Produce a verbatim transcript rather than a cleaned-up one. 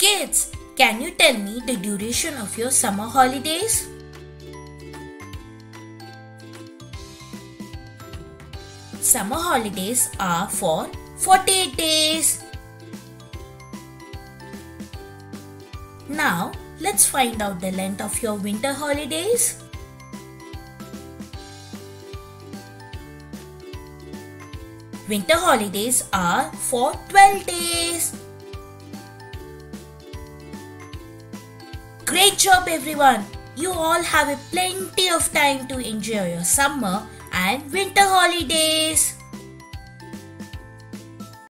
Kids, can you tell me the duration of your summer holidays? Summer holidays are for forty-eight days. Now, let's find out the length of your winter holidays. Winter holidays are for twelve days. Great job everyone! You all have a plenty of time to enjoy your summer and winter holidays.